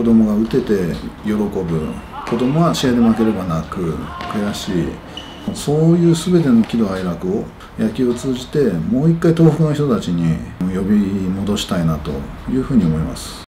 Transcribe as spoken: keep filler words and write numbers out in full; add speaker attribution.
Speaker 1: 子供が打てて喜ぶ、子供は試合で負ければ泣く、悔しい、そういう全ての喜怒哀楽を野球を通じてもう一回東北の人たちに呼び戻したいなというふうに思います。